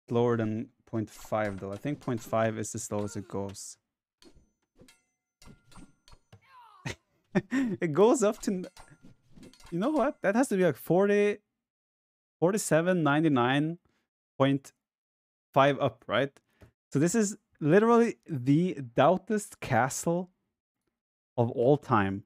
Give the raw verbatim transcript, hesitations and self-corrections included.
slower than zero point five though. I think zero point five is the slowest it goes. It goes up to, you know what? That has to be like forty, forty-seven, ninety-nine point five up, right? So this is literally the Dautest Castle of all time.